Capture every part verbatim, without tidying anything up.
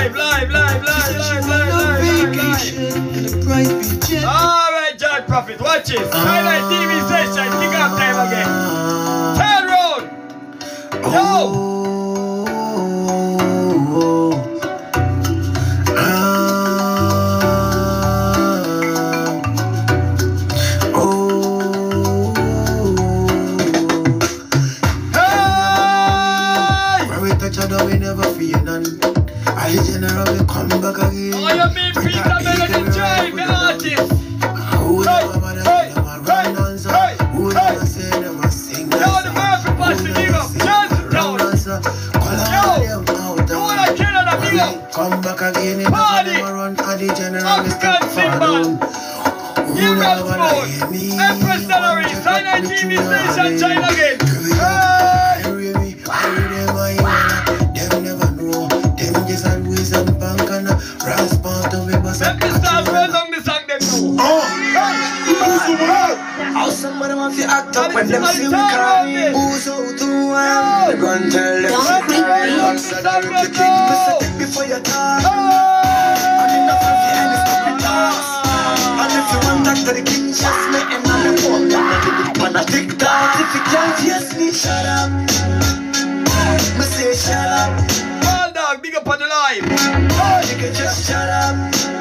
live, live, live, live, live, live, live, live. Alright, John Prophet, watch it. Silent T V session, kick off time again. Turn round. Yo! I generally come back again. Oh, you mean Peter Melody Drive, the artist? Hey, hey, hey, hey, hey. Yo, the Murphy Pastor, big up. Johnstown. Yo, you wanna kill on a big up? Come back again. Party. African symbol. Europe Sport. Empress Salary. Silent T V station, China again. Hey. Let me start well down the song then now. How somebody want to act up when them see we cry. Who's out to one? They gon' tell them answer the king before you talk. And enough of the end is stupid talks. And if you want back to the king, just make him on the phone. On a TikTok, if you can't hear me, shut up. Me say shut up. Well dog, big up on the live. You can just shut up.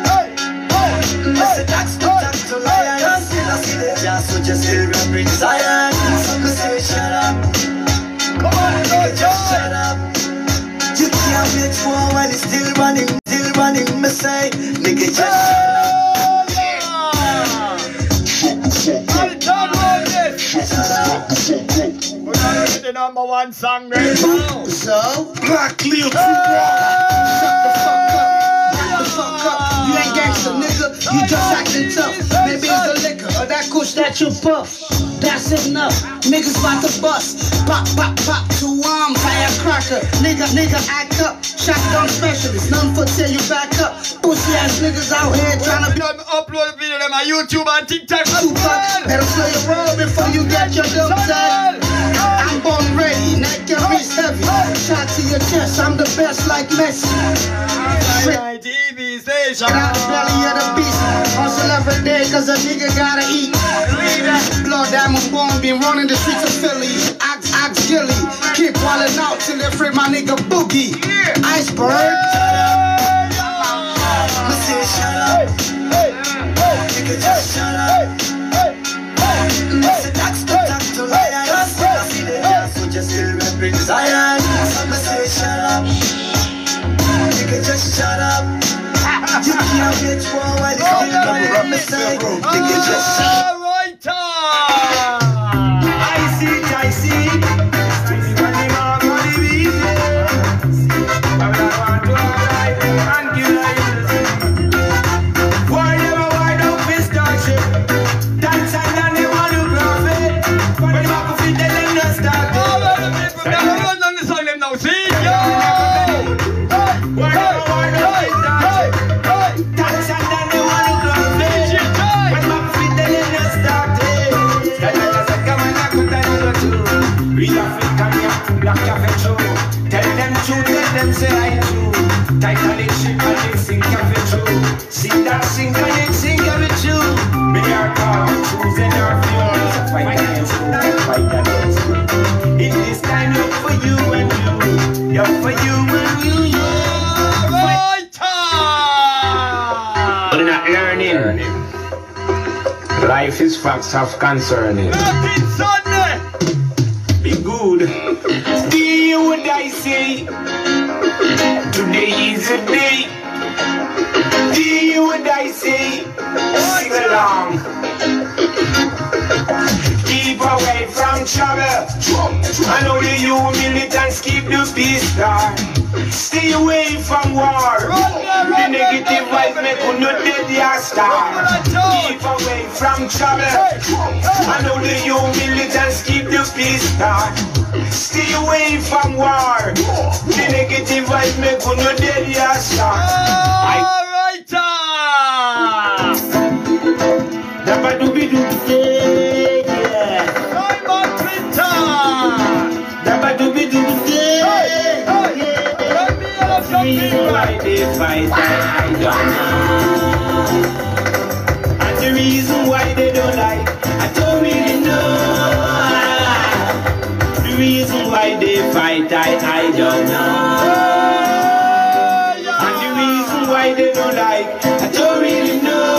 Mister Dax, to talk to lion. Still I see the jazz, so just still rapping Zion. Some say shut up. Come on, you can just shut up. You can't wait for while it's still running, still running. Me say, nigga, just shut up. I'll talk about this. Shut up. We're gonna get the number one song right now. So, Black Leo True shut the fuck up. Shut the fuck up. You ain't gangster, nigga. You just acting tough. Maybe it's the liquor or that kush that you puff. That's enough. Niggas about to bust. Pop, pop, pop. Two arms, firecracker. Nigga, nigga, act up. Shotgun specialist. None for till you back up. Pussy ass niggas out here trying to be. Upload a video on my YouTube and TikTok. Better slow your roll before you get your dumb time. I'm born ready. Neck and wrist heavy. Shot to your chest. I'm the best like Messi. T V station. Get out the belly of the beast. Hustle every day cause a nigga gotta eat. Blood diamond born, been running the streets of Philly. Axe, axe, gilly. Keep wildin' out till they free my nigga Boogie. Iceberg. Shut up. Me say shut up. Nigga just shut up. Mister Dax, to talk to lion. I see the jazz, so just still rapping Zion. Me say shut up. Nigga just shut up. You can't get one while it's still running. Me say, nigga just shut up. Right time. I see it, I see it. When the man go the beat, I want to ride and kill it. Why never wind up his starship? Dance and then they want to profit. When the back of it, they let us start. All of the people that are running on the song them now, see? Yo! Why never wind up his starship? Dance and then they want to profit. When the back of it, they let us start. We African, yeah, black cafe show. Tell them true, tell them say I true. Titanic ship and they sing cafe true. Sing that sing and they sing cafe true. We are called choosing our feelings. Fight against you, fight against you. In this time, look for you and you. Look for you and you, you. Right time. But not learning. Life is facts of concerning. Nothing Sunday. Be good. Do you what I say? Today is a day. Do you what I say? Sing along. Keep away from trouble. I know the you militants keep the peace star. Stay away from war. The negative vibes make you not dead your star. Keep away from trouble. I know the you militants keep the peace star. Stay away from war. The negative vibes make you not dead your star. Alright time. Dabba dooby dooby yeah. Simon Clinton. Dabba dooby dooby yeah. Hey, hey, let me have some reason why they fight, I, I don't know. And the reason why they don't like, I don't really know. The reason why they fight, I, I don't know. And the reason why they don't like, I don't really know.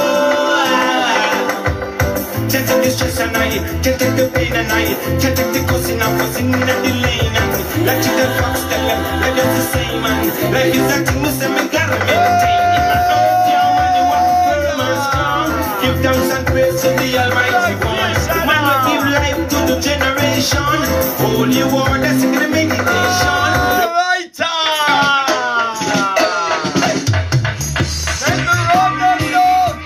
Can't take the stress and I, can't take the pain and I, can't take the cussing and fussing and the lane and like you the fox tell them, like that's the same man. Like it's that thing, Mister Me gotta maintain in my own town when you walk firm and strong. Give thanks and praise to the Almighty One. Man will give life to the generation. Holy war, that's the meditation. Right time. Let the road go down.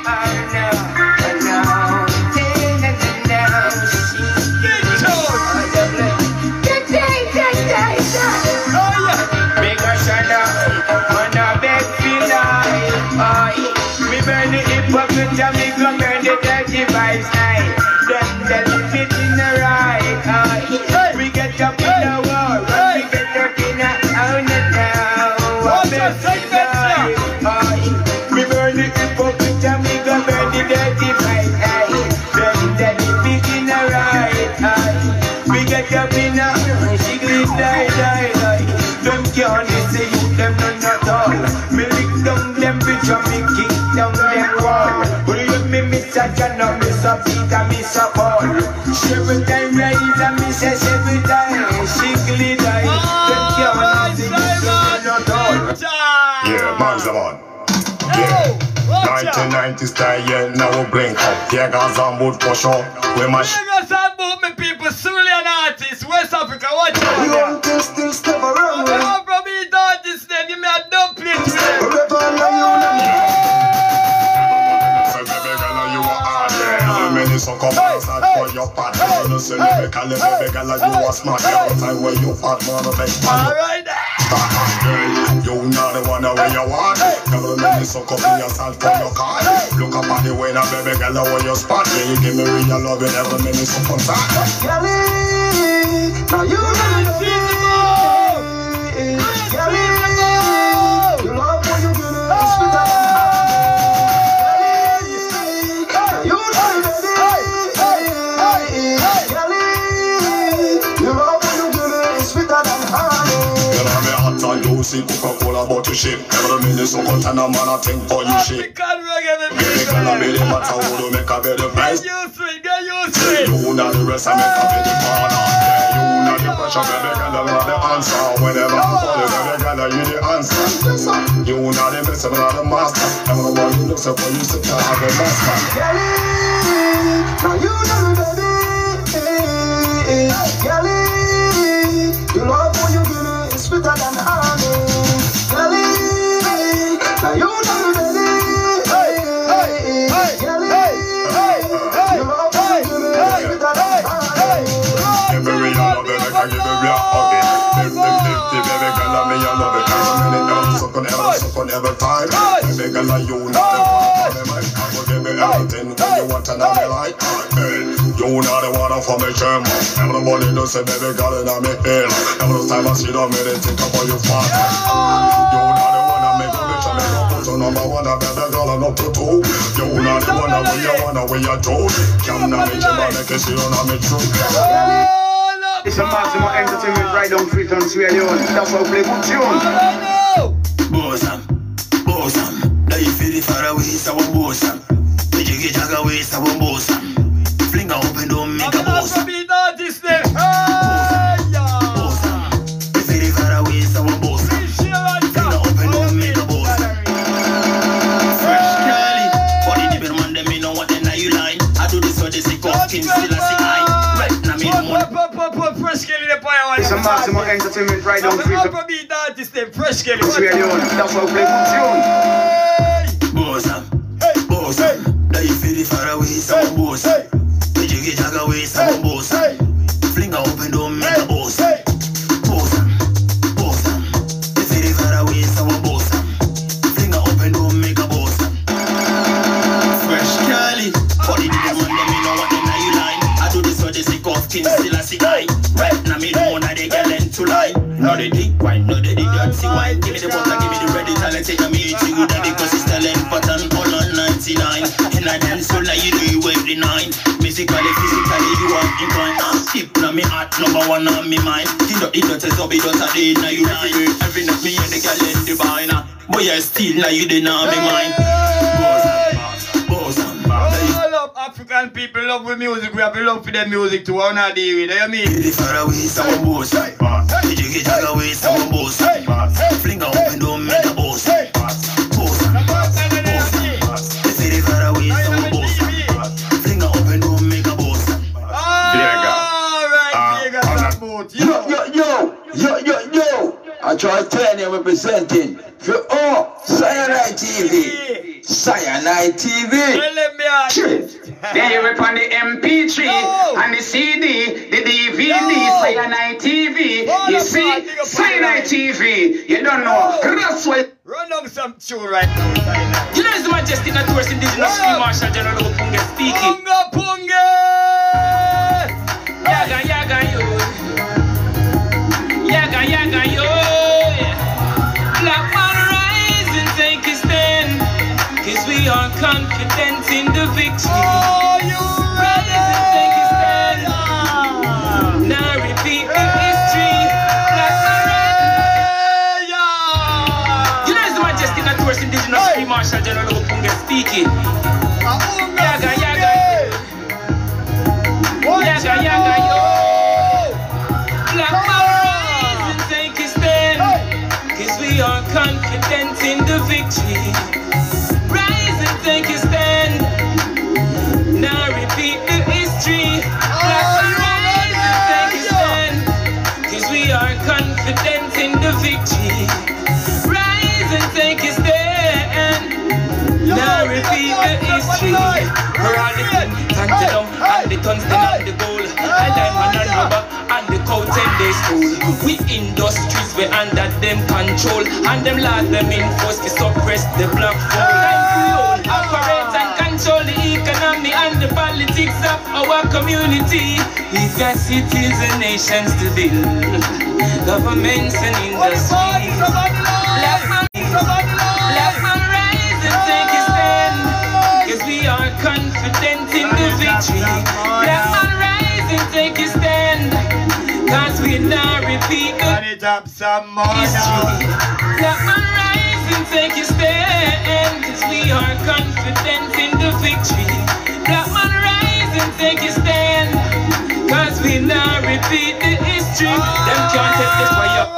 Burn the hypocrite and me go burn the dirty vibes, aye. Them that live it in the right, aye. We get up in the war, and we get up in the own now. What's your segment, sir? Aye. We burn the hypocrite and we go burn the dirty vibes, aye. Them that live it in the right, aye. We get up in the she glitter, die, die, die. Them can't say you, them none at all. Me lick down them bitch and me kick down them wall. But you me miss a John and miss a Peter, miss a Paul. Every time rise and miss a every time she glitter. Them can't say you, them none at all. Yeah, man's the man. Yeah. nineteen ninety style, yeah, now we blink up. Yeah, guys, I'm wood for sure. We mash. Niggas and movement people, Sulian artists, West Africa, watch out. You want to still step around I'm with out from these artists, then give me a dumb plate with them. Forever and you Many so come outside for your part. You know, say baby, call it baby, girl, you are smart. Every time when you fat, man, I make fun. Alright then. You not the one where you want. Never many so come yourself for your car. Look up at the way now, baby, girl, where you spot. Yeah, you give me real love and every minute so come back. Kelly, now you know Kelly, you love when you get it, sweeter than honey. You know Kelly, you love when you get it, sweeter than honey. You know me hot and juicy, Coca-Cola about to ship. Every minute so cut and a man a think for you shit. African reggae, Baby, girl, I be the matter who do make a better price. get used to it, get used to it. You know the rest I make a better corner. You know the pressure, baby, girl, I know the answer. Whenever I call you, baby, girl, you the answer. You know the best, I'm not the master. Everyone you know, so for you sit down, have a master. Kelly, now you know baby. Kelly, you love when you get it, it's sweeter than honey. Kelly, now you know baby. Kelly, you love when you get it, it's sweeter than honey. Give me real love, baby, can give me real hug it. Lift, lift, lift, the baby girl, I mean, you love it. Every minute, every second, every second, every time. Baby girl, you know the one for me, man. I will give me everything when you want and I be like, hey, you know the one for me, German. Everybody knows say, baby girl, and I'm ill. Every time I see them, they think about you fast. You know the one I make a bitch, I make a put on number one, I baby girl, and up to two. You know the one where you wanna, where you do. Come now, make you make it, see you know me true. It's a maximum entertainment right on Freetown's radio. That's why we play good tune. Bosom, bosom. Now you feel it far away, so I'm bosom. The jiggy jag away, so I'm bosom. Fling out open, don't make a bosom. Bosom, bosom. You feel it far away, so I'm bosom. Fling out open, don't make a bosom. Fresh Kelly, for the different man, them me know what they know you line. I do this for the sake of King Selassie I. Right now me know what. Fresh Kelly the fire. It's a maximum entertainment right on Freetown's Fresh Kelly. radio. That's why we play good tune. Bosom, bosom. Now you feel it far away, so I'm bosom. The jiggy jag away, so I'm bosom. Fling out open, don't make a bosom. Bosom, bosom. You feel it far away, so I'm bosom. Fling out open, don't make a bosom. Fresh Kelly, for the different man, them me know what they know you line. I do this for the sake of King Selassie I. Right now me know that they get into line. No they dig wine, no they dig dirty wine. Give me the water, give me the she do you every night. Musically, physically, you are inclined. Tip na me heart, number one on me mind. It don't, it don't say so, it don't say now you night. Every night me and the girl in the bar, boy I still now you deny me mind. Boss and boss and all up African people love with music. We have to love for them music too. How not deal with it, you mean? Really far away, some boss. Did you get away, some boss? Fling out and don't make a boss. Boss and boss and boss. They say they far away, some boss. Fling out and don't make a boss. Alright, Vegas boat. Yo, yo, yo, yo, yo, yo. I try to tell you I'm representing for all Cyanide T V. Cyanide T V. They rip on the M P three oh. and the C D, the D V D, no. Cyanide T V. Oh, you see, Cyanide T V. You don't know. That's why. Run on some tune right now, Cyanide. You know, His Majesty not towards indigenous Field Marshal General Opunge speaking. Punga Punga! Yaga yaga yo. Yaga yaga yo. Black man rise and take his stand. Cause we are confident in the victory. Oh, you rise and take his stand. Yeah. Now repeat the history. Black man rise. Yeah. You know, His Majesty not towards indigenous hey. Field Marshal General Opunge speaking. Yaga yaga. Yaga yaga yo. Black man rise and take his stand. Cause we are confident in the victory. Rise and take his stand. Now repeat the history. Black man rise and take his stand. Cause we are confident in the victory. Rise and take his stand. Now repeat the history. We're all the tantalum and the tungsten and the gold. And diamond and rubber and the coat and they school. We industries we under them control. And them laws them enforce to suppress the black folk. And we all operate and control the economy and the politics of our community. We've got cities and nations to build, governments and industries. Black man, black man rise and take his stand. Cause we are confident in the victory. Black man rise and take his stand. Cause we now repeat the history. Black man rise and take his stand. Cause we are confident in the victory. Black man rise and take his stand. Cause we now repeat the history. Them can't take this fire.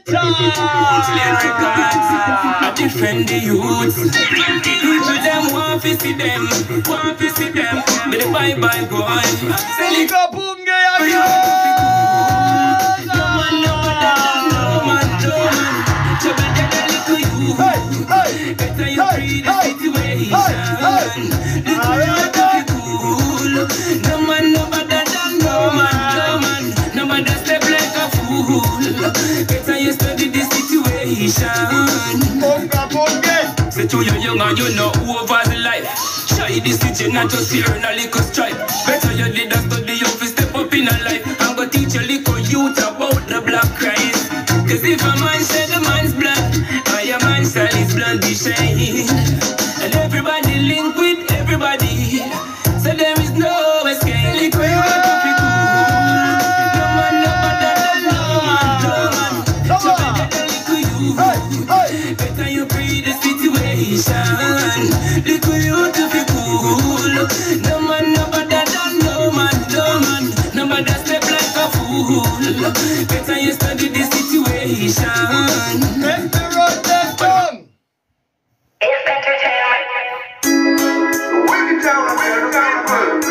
I defend the youth. People them want to see them, want to see them. But the bye bye boy. Selika Punga again. No man, no man, no man, no man. Trouble get a little you. Better you free the situation. Little you to be cool. No man, no better than no man, no man. No man that step like a fool. Better you study the situation. Punga Punga. Say to you young and you know over the life. Try this teaching not just to earn a little stripe. Better you did a study you fi step up in a life. I'm gonna teach a little youth about the black Christ. Cause if a man say the man's black, I a man style is blood be shine. And everybody link with everybody. So there is no escape. Little you got to be cool. No man no better than no man, no man. So better little you. Better you free the situation. Little you to be cool. No man no better than no man, no man. No man that step like a fool. Better you study the situation. Let me run that tongue. It's entertainment. Wicked down, man, down, man.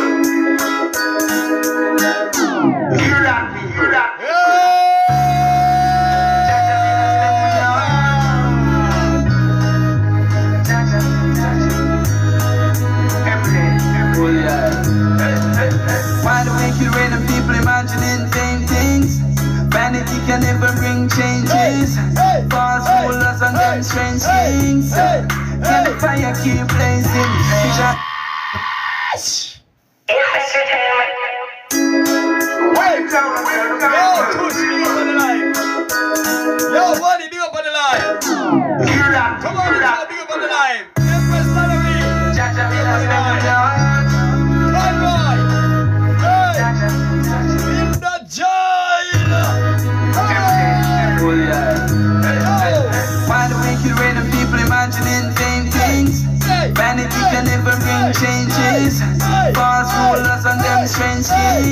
Hear that, hear that. Why do we keep random people imagining vain things? Vanity can never bring changes. False rulers and them strange things. Can the fire keep blazing? It's entertainment. Way down, man, Yo, down, push me up on the line. Yo, buddy, big up on the line. hear that, Come on, hear big that. up, big up on the line. Empress Salary. Jaja, me not spend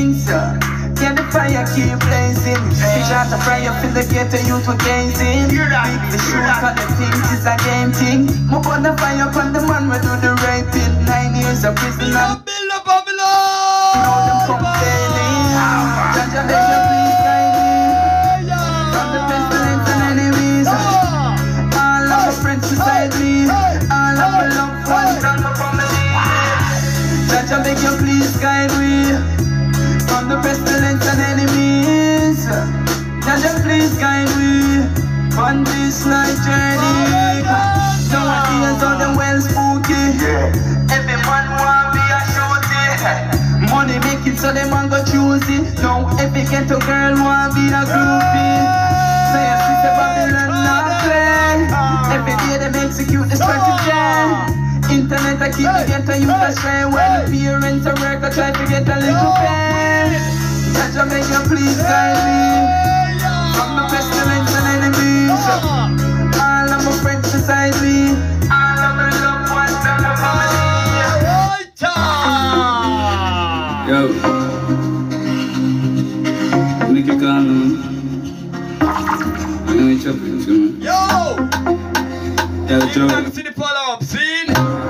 things. Can the fire keep blazing? Fish out the fire, feel the ghetto youth were gazing. Beat the shoot, cause the things is a game thing. Move on the fire, upon the man we do the raping. Nine years of prison and build up Babylon. know them come failing. Jaja, beg you, please guide me from the pestilence and enemies. All of my friends beside me, all of my loved ones and my family. Jaja, beg you, please guide me from the pestilence and enemies. Jaja, please guide me on this night journey. Nowadays all them well spooky. Every man want be a shorty. Money make it so them man go choose it. Now every ghetto girl want be a groupie. Say a sister Babylon not play. Every day them execute the strategy. Internet I keep the ghetto youth astray. When the parents are work I try to get a little pay. Jaja make you please guide me from the pestilence and enemies. All of my friends beside me, all of my loved ones and my family. Yo, make it calm, man. I know it's up with you, man. Yo! Yo, Joe. Come to the follow-up scene.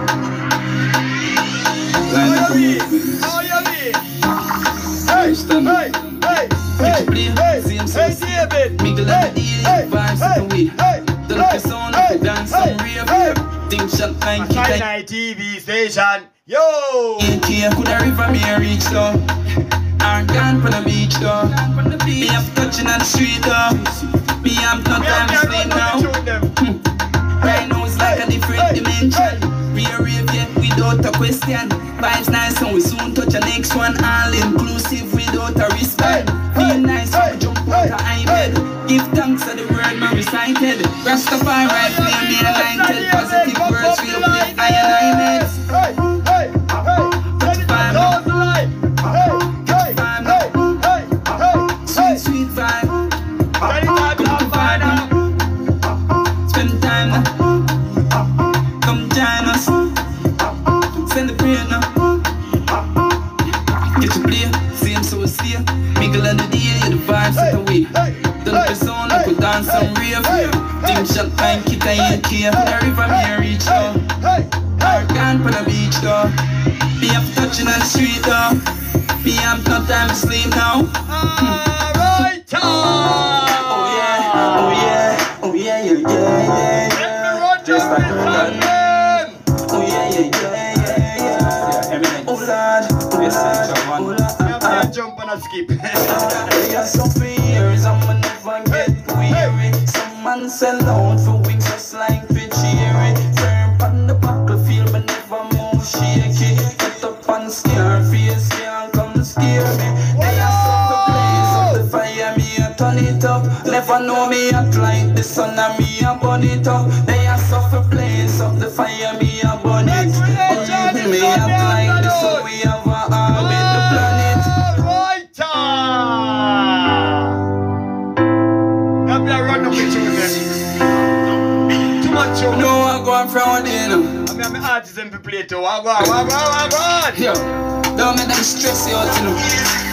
Line up How a you move, mean? man. How you mean? Hey, Stand hey, up. hey, hey, hey, hey, hey, David. Mingle Hey, and the hey, vibes hey, and we hey, the lucky sound of the dance and rave. Think shot nine kick Saturday Night T V station. Yo! Here could a river me reach though. Or gone from the beach though. Me have touching on the street though. Me have no time to sleep now. Right now it's like a different dimension. Real rave yet without a question. Vibes nice and we soon touch a next one. All inclusive without a wristband. Feel nice when we jump out of high bed. Give thanks to the word man recited. Rastafari play me anointed. Positive words we uplift I and I meds. Hey, hey, hey, Vibe close the light. Hey, hey, hey, hey, hey, Sweet, sweet vibe. Ready to have fun now. Spend time now. Come join us. Send the prayer now. Get your play, same so it's here. Mingle on the day, yeah, the vibes set away. Don't be so like we dance and rave. Think shot time, kit I ain't care. The river me reach though. Or gone from the beach though. Me have touching on the street though. Me have no time to sleep now. Alright, Oh yeah, oh yeah, oh yeah, yeah, yeah, yeah. Just like that. Oh yeah, yeah, yeah, yeah, yeah. Oh Lord, oh Lord, oh Lord. Jump and a skip. They are some fears, I'ma never get weary. Some man sell out for wings just like Pichieri. Firm on the battlefield, but never move shaky. Get up and scare face, can't come scare me. They are some place of the fire, me a turn it up. Never know me act like the sun and me a burn it up. They are suffer place of the fire, me a burn it. Mm, me act like the sun, we have a army the planet. Right time. Now run up with you then. Too much show. No, I go and from there. I mean, I'm an artist and people play too. I go, I go, I go, I go. Yo, don't make them stress you out, you know.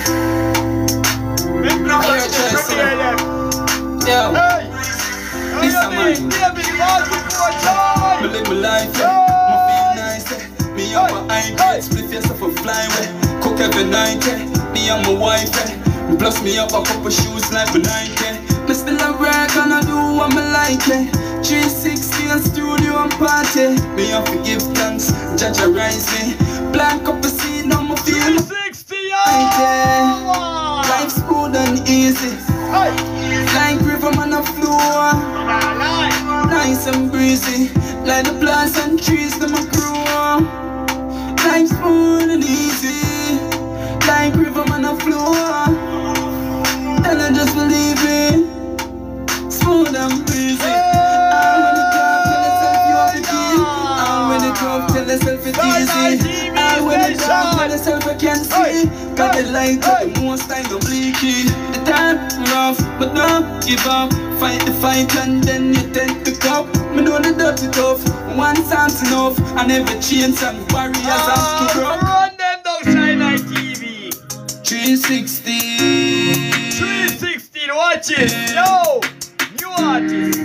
Make no I hear one you to hear them. Yo, Hey! this How a you man. mean? David, what's the poor Me child? live my life, yeah. Me feel nice, yeah. Me and my eye gate, split yourself a fly way. Cook every night, yeah. Me and my wife, yeah. Plus me up a couple shoes like a Nike. Me still a work and I do what me like, yeah. three sixty and studio and party. Me have to give thanks, Jaja rise me. Plant couple seed, now me feel sixty right, yeah. Life's good and easy. Like river man a flow. Nice and breezy. Like the plants and trees them a grow. Life's good and easy. Like river man a flow. And I just believe it. Smooth and breezy. And when it comes, tell yourself you have the key. And when it comes, tell yourself it's easy. And when it comes, tell yourself I can see. Got the light up, the most time go bleaky. The time rough, but don't give up. Fight the fight and then you take the cup. Me know the dirty tough, one time's enough. And every chain some warriors have to drop. Run them down Saturday Night T V. three three sixteen. three sixteen, watch it. Yo, new artist.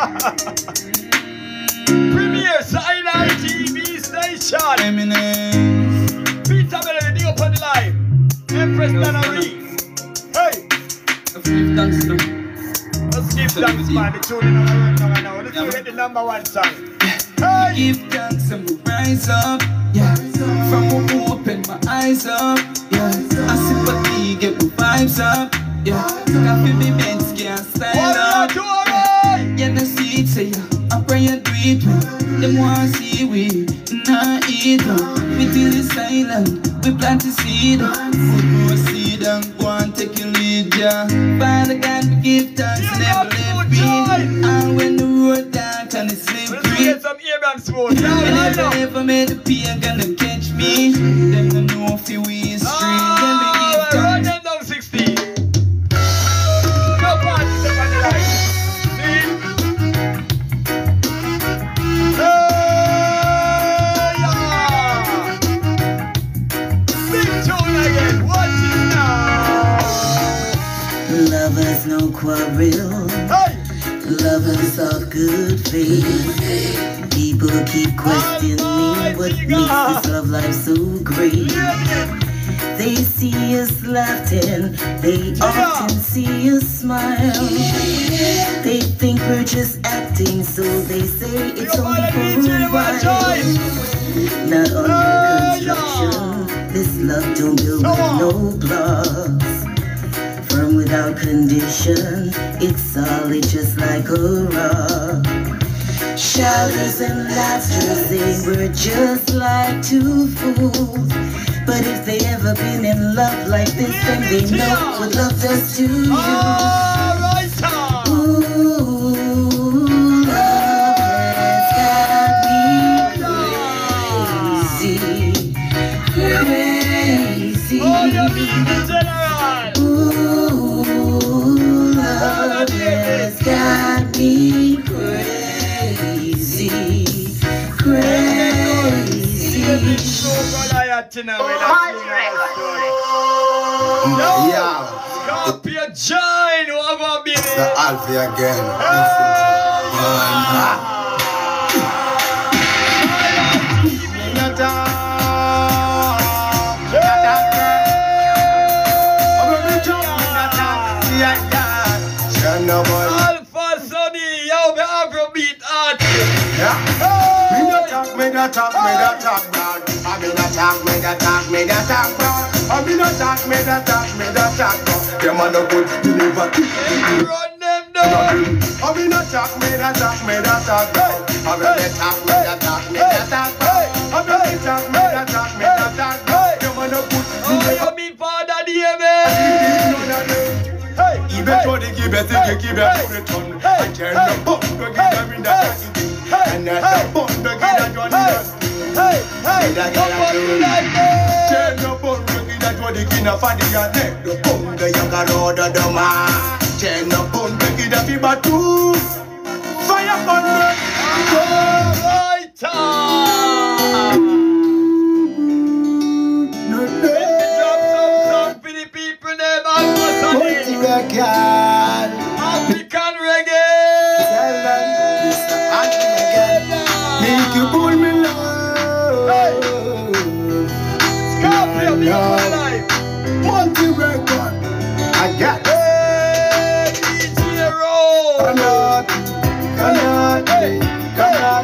Premier Cyanide T V station. Eminem. Peter Melody up on the line. Empress Dana Reed. Hey. Let's give thanks to Let's give thanks, man. The tune in our room now. Let's go get the number one song. Hey. Give thanks and we rise up. Yeah. From we open my eyes up. Yeah. I sympathy get my vibes up. Yeah. Coffee me meds can't style up. Yeah, the seed say yeah. I pray and do it well. Them want see we nah eat up. We till the silent. We plant the seed. We grow seed and go and take your lead, yeah. Father God, we give thanks and never let me. And when the road dark and it's slippery, get some Abraham smoke. I never ever made the pain gonna catch me. Them no know if you is street. Then we give Run thanks. them down sixteen. No party, step on the line. See? Hey, yeah. Big tune again. Watch it now. Lovers no quarrel. Hey. Lovers of good faith. People keep questioning what makes this love life so great. They see us laughing, they often see us smile. They think we're just acting, so they say it's only for a while. Not under construction, this love don't build with no blocks. Firm without condition, it's solid just like a rock. Shouters and laughter say we're just like two fools. But if they ever been in love like this, then they know what love does to you. Ooh, love has got me crazy, crazy. Ooh, love has got me crazy, crazy. Yeah. Scorpio Giant, what about me? The Alfie again. Alpha Sonny, yo, the Afrobeat artist. Yeah. Me da talk, me da talk, me da talk, dog. I me da talk, me da talk, me da talk, dog. I me da talk, me da talk, me da talk, dog. Them a no good, me never keep. Run them down. I me da talk, me da talk, me da talk, dog. I me da talk, me da talk, me da talk, dog. I me da talk, me da talk, me da talk, dog. Them a no good, me never. Oh, you mean Father David? Even though they give it, they give it to the ton. I turn the bomb to give them in the and that's the bomb to give that one in the hey, hey, that girl turn the bomb to give that one in the fatty and neck. The bomb the younger road of the man. Turn the bomb to give that fever too. Fire on me. Right time. No, no. African reggae. Make you pull me low. Scorpio, be alive. Multi record. I got it. Hey, D J Roll. Cannot, cannot, cannot,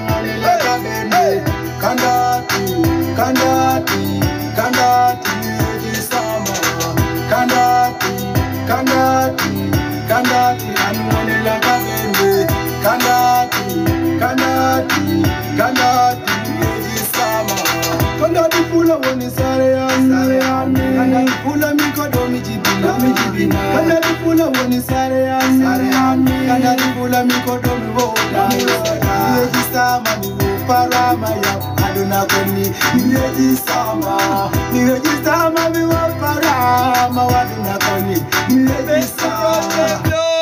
cannot, cannot, cannot, this summer. Cannot, cannot, cannot, I'm only like a baby. Cannot, cannot, cannot, this summer. Cannot pull up on the sorry and sorry and me. Cannot pull up me, cause don't me jibina, me jibina. Cannot pull up on the sorry and sorry and me. Cannot pull up me, cause don't me vote. This summer, me vote para my up. I don't know when me, me this summer. Me this summer, me vote para my up. I don't know when me, me this summer.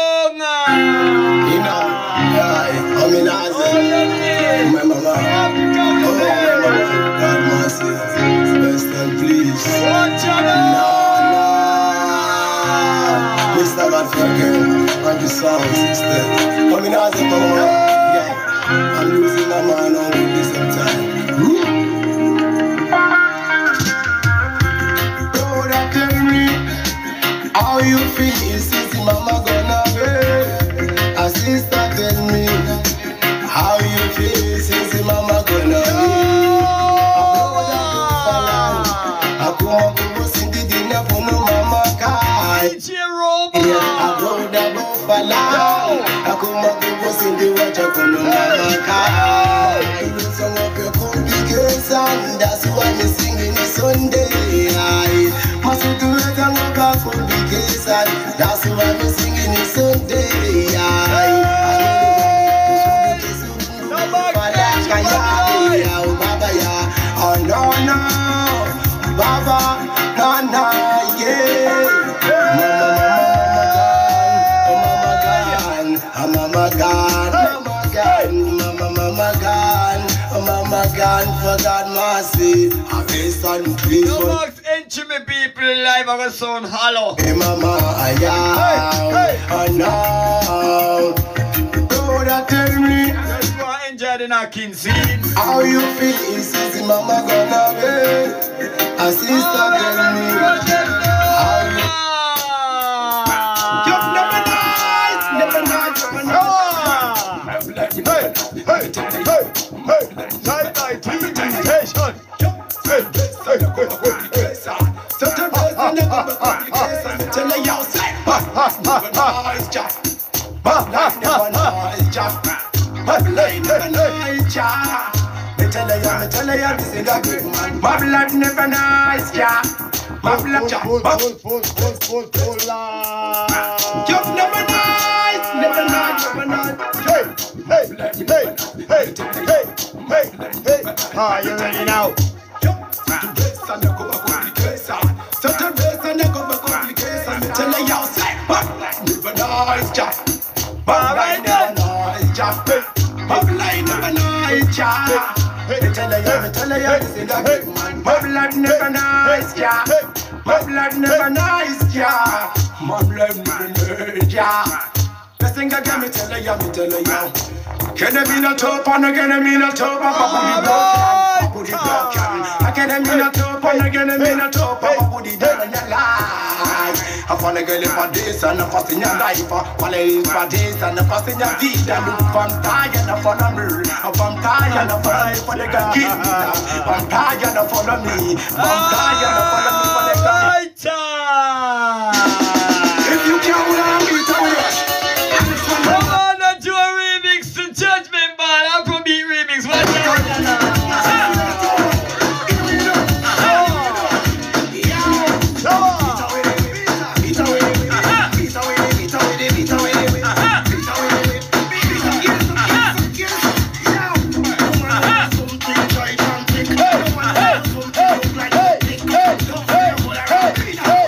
You know, yeah, I'm in Asia. My mama, oh, my mama, God mercy, best and please. No, no. God for again. On the song system. Coming out of my mind. Yeah. I'm losing my mind on this time. Brother, tell me how you feel. Since mama gonna be. A sister, tell me how you feel. Since mama gonna be. A brother, I rode a buffalo. I come up with in the water for no car. Some of your complications, that's why me singing Sunday. Must do it and look at complications, that's why me singing Sunday. Oh no no, Baba, no no, yeah. Mama God, Mama God, Mama Mama God, Mama God, for God mercy. I face and please. No marks entry me people live on a sound hollow. Hey Mama, I am. Oh no. Don't tell me. Just want to enjoy the knocking scene. How you feel? Is Mama gonna be? A sister tell me. How you? Just never nice, never nice, never nice. Hey, hey, hey, hey, side by T V station. Hey, hey, hey, hey, so to rest on the complication, tell her y'all say, never nice job. Never nice job. Never nice job. Me tell her y'all, me tell her y'all, this is a good man. My blood never nice job. My blood job. Full, full, full, full, full, full, just never nice, never nice, never nice. Hey, hey, hey, hey, hey, hey, hey. Ah, you ready now? So to race and go back complication. Me tell her y'all say, never nice job. My never nice job. My blood never nice job. Me tell her y'all, me tell her y'all, this is a big man. My blood never nice job. My blood never nice job. My blood never nice job. The thing again, me tell her y'all, me tell her y'all. Can I be not top and again I mean not top and body broken, body broken. I can I mean not top and again I mean not top and body down in your life. I fall a girl for this and I fast in your life. I fall for this and I fast in your vida. Look from tired and follow me. I'm tired and follow me for the girl kiss me now. I'm tired and follow me. I'm tired and follow me for the girl. If you can't hold on, me tell you. Come on, let's do a remix to Judgment Ball. Afrobeat remix. Watch out. Hey,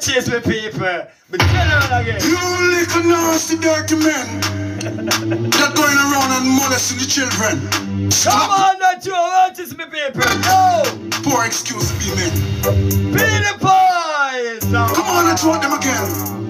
chase me people. But general again. You little nasty dirty men that going around and molesting the children. Stop. Come on, not you, what is me people? No! Poor excuse be men. Be the boys! Come on, let's want them again.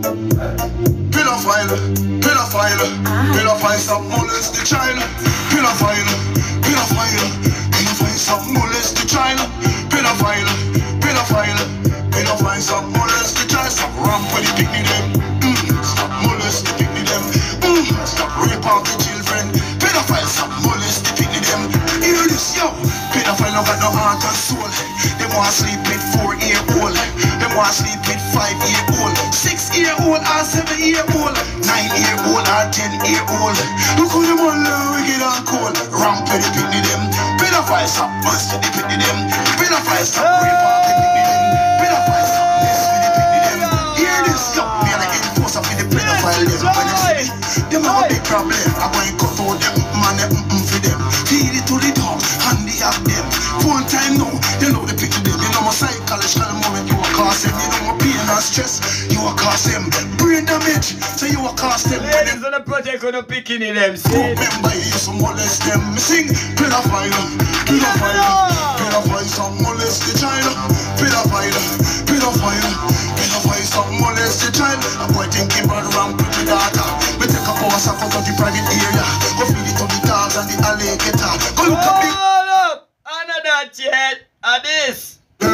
Pedophile, pedophile, pedophile, stop molest the child. Pedophile, pedophile, pedophile, stop molest the child. Pedophile, pedophile, pedophile, stop molest the child. Stop ramp with the picnic them. Mm. Stop molest the picnic them. Mm. Stop rape out the children. Pedophile, stop molest the picnic them. Hear this, yo. Pedophile no got no heart and soul. They want to sleep with four year old. They want to sleep with five year old, six year old or seven year old, nine year old or ten year old. Look how them all wicked and cold. Ramp with the picnic them. Pedophile stop bust with the picnic them. Pedophile stop rape out the picnic them. Pedophile stop mess with the picnic them. Hear this, yo. Me and I enforce up with the pedophile them. When they see me, them have a big problem. I'm going to cut out them, man, them mm for them. Feed it to the dog, handy up them. Full time now, you know the picnic them. You know my psychological moment you will cause them. You know my pain and stress, you will cause them. Brain damage, so you will cause them. Ladies on the project on the bikini them. Remember you some molest them. Me sing pedophile, pedophile, pedophile, some molest the child. Pedophile, pedophile, pedophile, some molest the child. A boy thinking about ramp with the data. Me take a pause out of the private area. Go feed it to the dogs and the alligator. Go look at me. Hold up, I know that yet. And this. You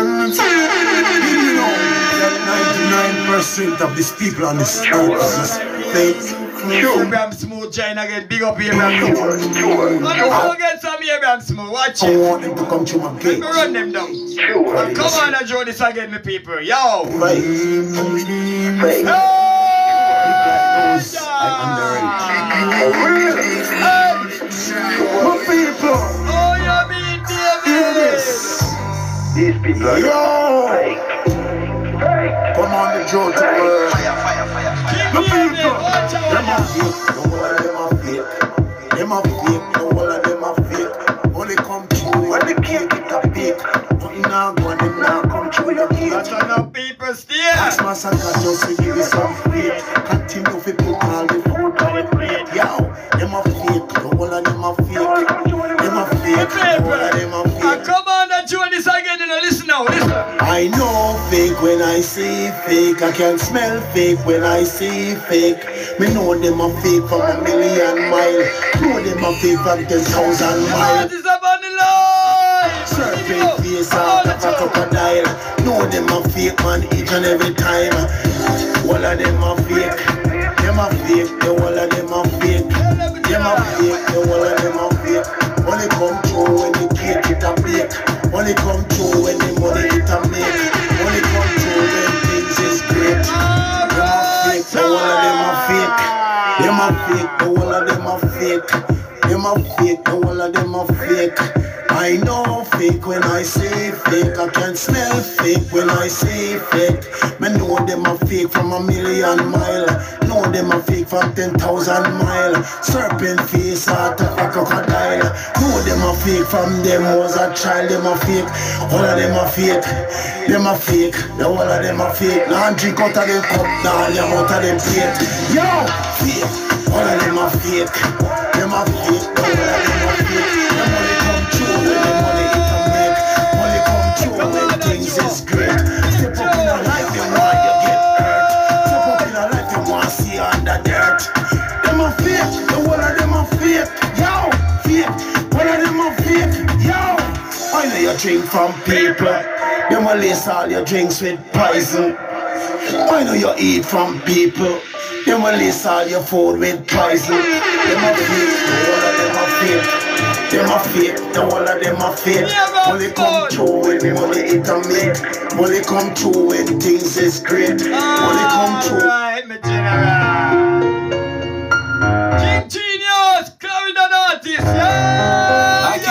know that ninety-nine percent of these people on this earth is just fake. Abraham Smooth join again. Big up Abraham Smooth. I'm going to get some Abraham Smooth. Watch it. I want them to come to my gate. Let me run them down. And come on and draw this again, me people. Yo. Right. Hey. My people. Oh, you mean David. These people are fake. Come on the Joe to work. My people. Them are fake. No one of them are fake. Them are fake. No one of them are fake. Only come true when the cake get a bake. Nothing now go and them now come true your cake. That's enough people still. That's my son just to give you some faith. Continue to put all the food on the plate. Yo, them are fake. No one of them are fake. Them are fake. No one of them are fake. Come on and join this again. You know, listen now. Listen. I know fake when I see fake. I can smell fake when I see fake. Me know them are fake from a million miles. Know them are fake from ten thousand miles. What is up on the line? Serpent face out of a crocodile. Know them are fake man each and every time. All of them are fake. Them are fake. The all of them are fake. Them are fake. The all of them are fake. Only come true when the cake it a bake. Only come true when the money it a make. Only come true when things is great. Them are fake. The all of them are fake. Them are fake. The all of them are fake. Them are fake. The all of them are fake. I know fake when I say fake. I can smell fake when I say fake. Me know them are fake from a million mile. Know them are fake from ten thousand mile. Serpent face out of a crocodile. Know them are fake from them was a child. Them are fake. All of them are fake. Them are fake. The all of them are fake. Now drink out of them cup. Now I'm out of them plate. Yo, fake. All of them are fake. Them are fake. The all of them are fake. Them only come true when the money it a make. Only come true when things is great. Step up in a life you want you get hurt. Step up in a life you want see under dirt. Them are fake. The one of them are fake. Yo, fake. One of them are fake. Yo, I know you drink from people. Them will lace all your drinks with poison. I know you eat from people. Them will lace all your food with poison. Them are fake. The one of them are fake. Them are fake, the whole of them are fake. Only come true when the money it a make. Only come true when things is great. Only come true. Alright, my general. King Genius, Clarendon artist, yeah! Hi,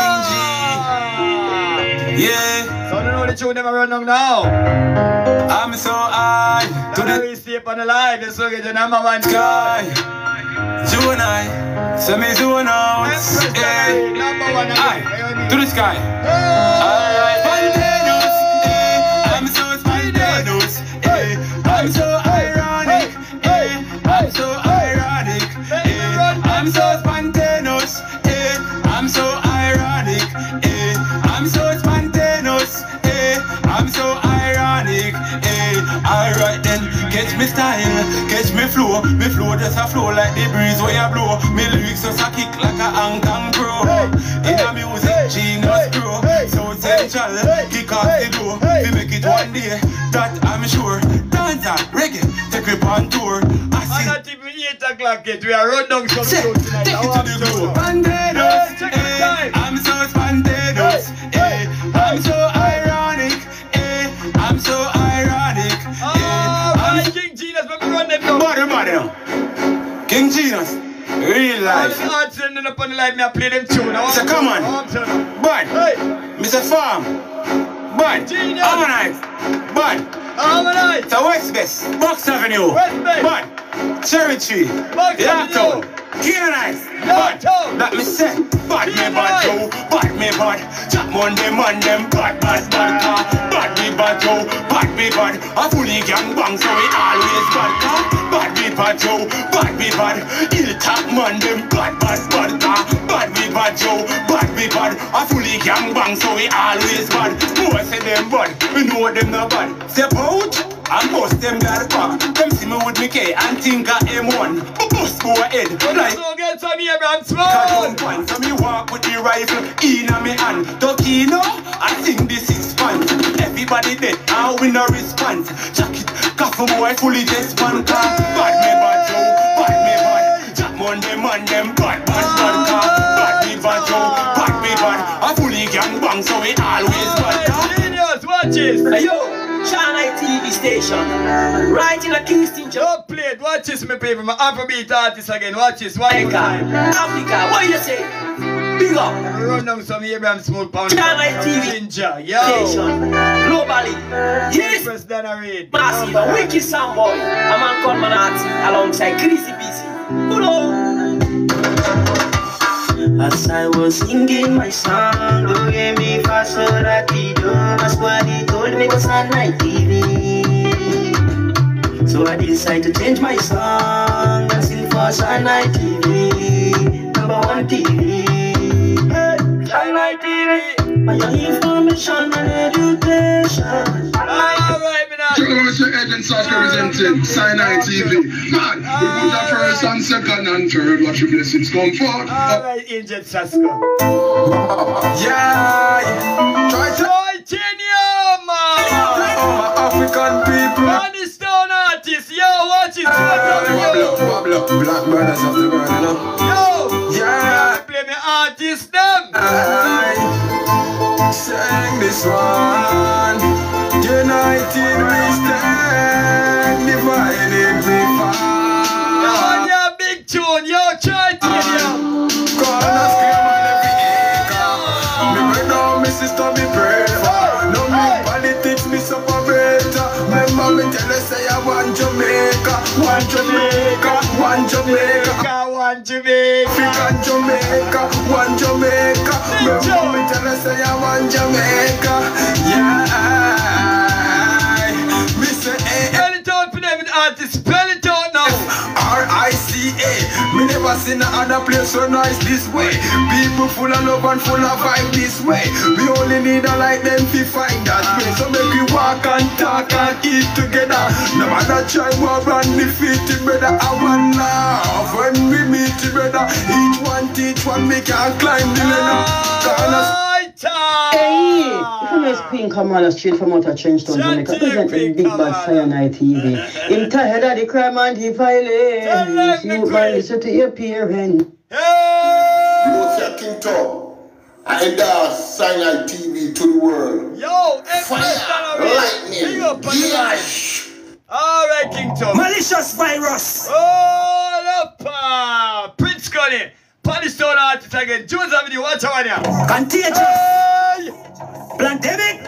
King G. Yeah. So I don't know the tune never run on now. I'm so high to the step on the line, this will get your number one guy. June I, so me zone out. Yeah. Number one Aye, to the sky. Alright, Spontaneous, eh. I'm so spontaneous, eh. I'm so ironic, eh? I'm so ironic, eh? I'm so spontaneous, eh? I'm so ironic, eh? I'm so spontaneous, eh? I'm so ironic, eh? Alright then, catch me style, catch me flow. Me flow just a flow like the breeze where you blow. Me lyrics just a kick like a Hong Kong pro. In a music, genius grow. So central, kick off the door. We make it one day, that I'm sure. Dancer, reggae, take it on tour. I not even eight o'clock yet. We are run down some show tonight. Take it to the globe. Spontaneous, eh? I'm so spontaneous, eh? I'm so ironic, eh? I'm so ironic, eh? I'm King Genius, let me run them down. Body, body now. King Genius, real life. I'm not sending up on the light, me I play them tune. So come on, bud, Mister Farm, bud, Harmonize, bud, Harmonize, so West Best, Box Avenue, bud, Cherry Tree, Yato, Canaanites, bud, let me say, bad me bad Joe, bad me bad, Jack Monday man them, bad bad bad car, bad me bad Joe, bad me bad, a fully gang bang so we always bad car, bad me bad Joe, bad me bad, ill top man them, bad bad bad car, bad me bad Joe, bad me bad, a fully gang bang so we always bad, more say them bad, we know them no bad, step out. I bust them that back. Them see me with me K and think I M one. Bust go ahead. Like so get some Abraham smoke. So me walk with the rifle in a me hand. Tokino, I think this is fun. Everybody dead, I win a response. Jacket, coffee boy fully just one car. Bad me bad Joe, bad me bad. Jack Monday man them bad bad bad car. Bad me bad Joe, bad me bad. A fully gang bang so we always bad car. Genius, watch this. Yo. Channel T V station, right in a Kingston. Don't play it, watch this, my people. My Afrobeat artist again, watch this. One more time. Africa, what do you say? Big up. Run down some Abraham Smoke Pound. Channel T V Ginger, yo. station, globally. Yes. President Reid. Massive, a wicked sound boy. A man called Manati alongside Crazy Busy. Good old. As I was singing my song, do re mi fa sol la ti do, my squaddy told me it was on night T V. So I decided to change my song and sing for Sunlight T V, number one T V. Hey, Sunlight T V, my information and education. Alright, me now. Check out Mister Agent South representing Cyanide T V. Man, we put the first and second and third. Watch your blessings come forth. Alright, Agent Sasko. Yeah, yeah. Try to Titanium, man. Oh, my African people. Money Stone artist, yo, watch it. Wobble up, black brothers of the world, you know. Yo, yeah. Play me artist them. I sang this one. United we stand, divided we fall. Yo, on your big tune, yo, try Titanium. Corner scream on every acre. Me break down, me sister, me pray for. No me politics, me separator. Remember me tell her say I want Jamaica, want Jamaica, want Jamaica, want Jamaica, African Jamaica, want Jamaica. Remember me tell her say I want Jamaica, yeah. Me say eh. Spell it out for them artists, spell it out now. R I C A. Me never seen no other place so nice this way. People full of love and full of vibe this way. We only need a light then to find that way. So make we walk and talk and eat together. No matter try war and defeat it, brother. I want love when we meet together. Each one teach one, we can climb the ladder. Hey, you know Queen Kamala straight from out of Trenchtown, Jamaica, presenting Big Bad Cyanide T V. Him tired of the crime and the violence. You man listen to your parents. Hey! King Tom, I endorse Cyanide T V to the world. Yo, fire, lightning, yes. Alright, King Tom. Malicious virus. Oh, up, uh, Prince Connie. Palestine artist again. Jones Avenue, watch out here. Contagious. Hey! Pandemic.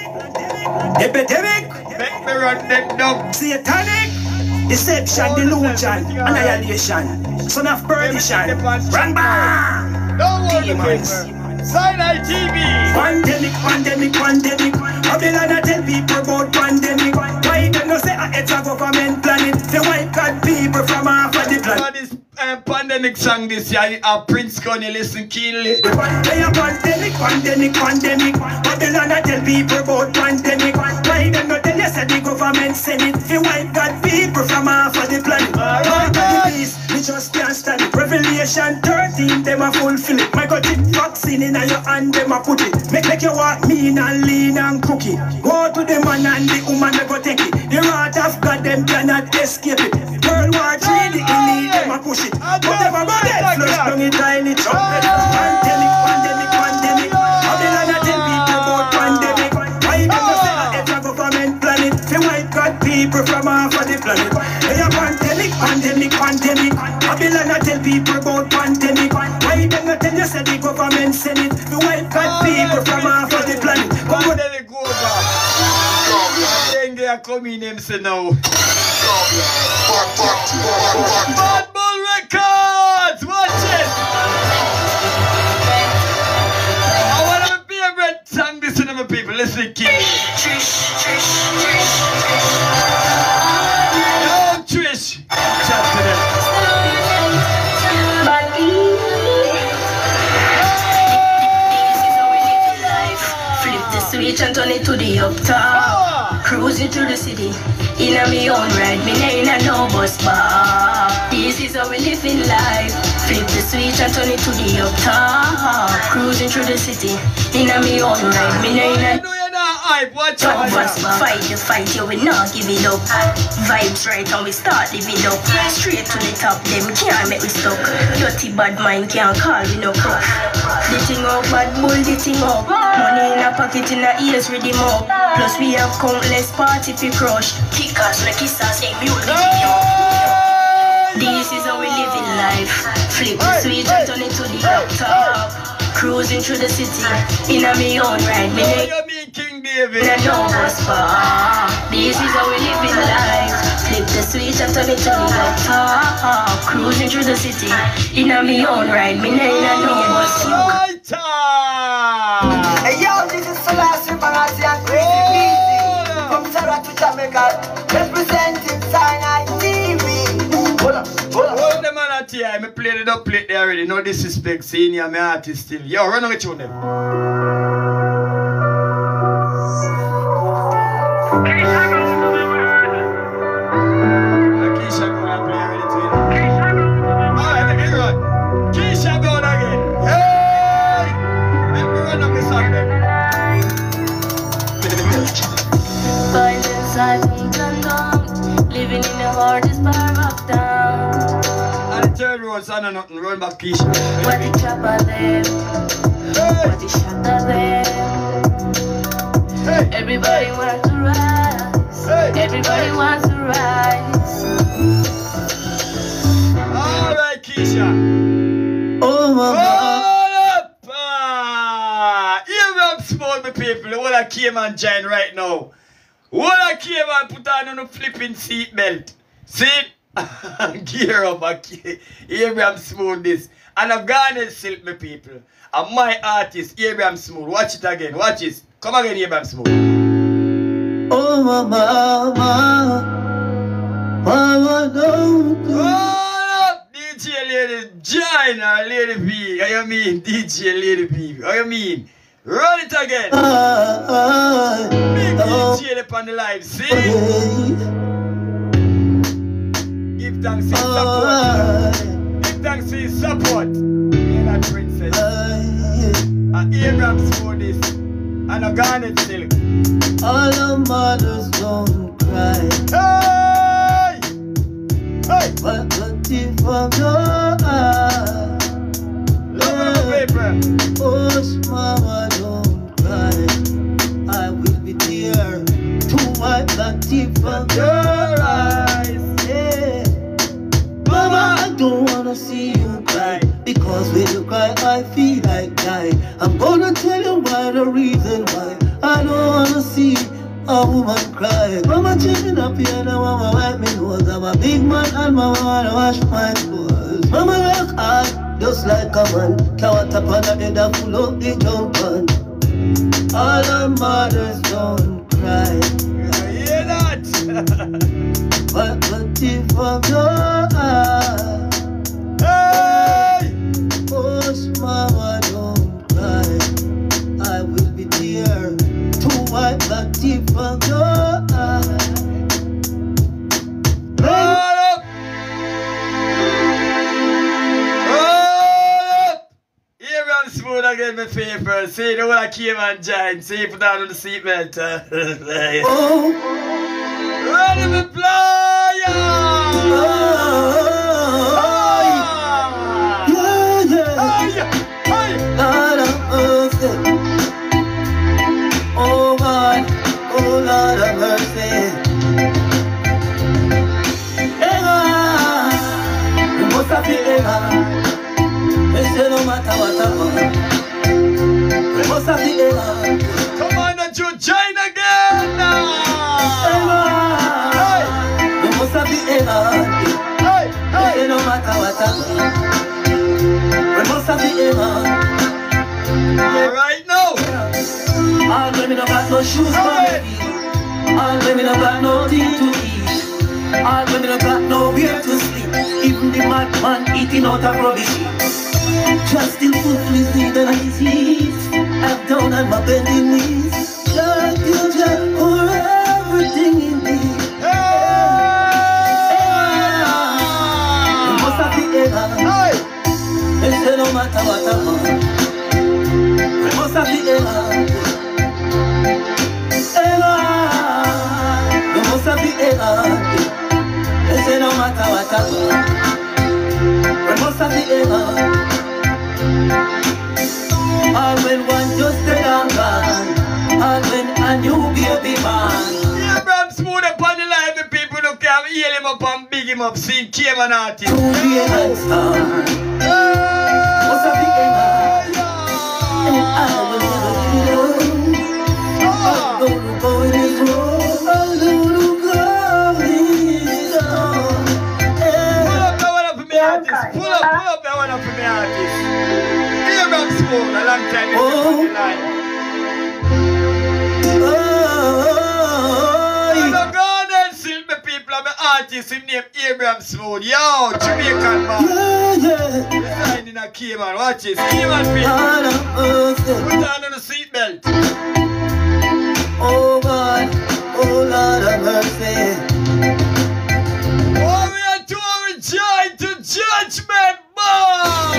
Epidemic. Make me run them down. Satanic. Deception, delusion, annihilation. Son of perdition. Run back. Don't worry, demons. Cyanide T V. Pandemic, pandemic, pandemic. Babylon I tell people about pandemic. Why them them no say it's a government planet. The white cat people from half of the planet. This uh, pandemic song this year, uh, Prince Connie, listen keenly. They are pandemic, pandemic, pandemic. Babylon I tell people about pandemic. Why them not tell you say the government send it? The white cat people from half of the planet. Half of the beast, we just can't stand it. Revelation thirteen, them a fulfill it. My God, it vaccine in your hand, them a put it. Make make you walk mean and lean and cookie. Go to the man and the woman, they go take it. The wrath of God, them cannot escape it. World War Three, the elite, them a push it. Whatever go dead, flush down it, tiny trumpet. Pandemic, pandemic, pandemic. Babylon a tell people about pandemic. Why them no say it's a government planet? The white God people from half of the planet. They are pandemic, pandemic, pandemic. Babylon a tell people about pandemic. Why them no tell you say the government send it? The white God people from half of the planet. Come on, Pandemic over. Then they are coming, them say now. Bad Bull Records, watch it. I want to be a red song, this to my people. Listen, kid. Trish, Trish, Trish, Trish. Yo, Trish. Chat to them. Flip the switch and turn it to the up top. Cruising through the city, in a me own ride, me ain't a no bus bar. This is how we live in life. Flip the switch and turn it to the up top. Cruising through the city, in a me own ride, me ain't a hype, watch out. Fight the fight, you will not give it up. Vibes right and we start live it up. Straight to the top, them can't make we stuck. Dirty bad mind can't call we no cup. The thing up, bad bull, the thing up. Money in a pocket, in a ears, ready up. Plus we have countless party fi crush. Kick us, like kiss us, hey, mute the video. This is how we live in life. Flip the switch and turn it to the up top. Cruising through the city, in a me own ride. Me oh, you mean King David? In a no bus bar. This is how we live in life. Flip the switch and turn it to the up top. Cruising through the city, in a me own ride. Me in a no bus bar. Hey yo, this is Selassie Bangassi and Crazy Beezy from Sarah to Jamaica, representing Cyanide T V. Hold up, hold up. Hold them on that here. I played it up, played there already. No disrespect, senior, my artist still. Yo, run on the tune them. Keisha gonna play already too. Alright, let me run. Keisha going again. Hey! Let me run on the song then. Find inside England, living in the hardest part of town. And the third road, son of nothing, run back Keisha. What the chopper them, what the shatter them. Hey. Everybody wants to rise, hey. Everybody wants to rise. Alright, Keisha. Oh, Hold up! Ah, here up small me people, what I came and join right now. What I came and put on a flipping seatbelt. See? Gear up, okay. Abraham Smooth this. And I've gone and silk me people. And my artist, Abraham Smooth. Watch it again, watch it. Come again, Abraham Smooth. Oh, mama, mama, don't do. Hold up, D J Lady Join or Lady B. How you mean, D J Lady B? How you mean? Run it again. Uh, Big uh, D J up on the live, see? Give thanks for uh, support. Give thanks for his support. You're not princess. And Abraham Smooth this. And a garnet silk. all the mothers don't cry. Hey! Hey! But the tears from your eyes. Love paper. Hush, mama, don't cry. I will be there to wipe the tears from your eyes. Yeah. Mama, I don't wanna see you cry, because when you cry, I feel like dying. I'm gonna tell you why, the reason why I don't wanna see a woman cry. Mama chipping up here, and mama wipe me nose. I'm a big man and mama wanna wash my clothes. Mama work hard, just like a man. Can't tap on the head and full up the jump on. All the mothers don't cry. You hear that? But the tip of your eye. Hey! Oh, mama, don't cry. I will be there to wipe the tip of your eye. Roll up! Roll up! Here I'm smooth again, my favorite. See the one I came and joined. See you put down on the seatbelt. Oh! Ready to fly! Oh! Lord of mercy. Oh God, oh Lord of mercy. Eva, you must have been Eva. They say no matter what happens, you must have been Eva. Come on, that you join again now. Eva, hey. You must have been Eva. Hey, hey. They say no matter what happens, you must have been Eva. All right now. All women have got no shoes for me. All women have got no thing to eat. All women have got nowhere to sleep. Even the madman eating out of rubbish. Just still food need and disease. I'm down on my bending knees. Just you just pour everything in me. You must have been Eva. They say no matter what happens, you must have been Eva. Eva, you must have been Eva. They say no matter what happens, you must have been Eva. All when one just stay on gone, all when a new baby man. Yeah, bro, smooth upon the line, the people who can heal him up and big him up, sing came an artist. To be a star, must have been Eva. And I will never leave you alone. I'm gonna go in this road. I'm gonna go in this road. Pull up that one up for me artist. Pull up, pull up that one up for me artist. Here I'm smooth, a long time you oh. the line. Oh, I'm not gonna still the people, I'm an artist, his name Abraham Smooth. Yo, Jamaican man. yeah, yeah. We're signing a key man, watch this. Key man people. Put on on the seatbelt. Oh God, oh Lord of mercy. Oh, we are to rejoice to judgment, boy.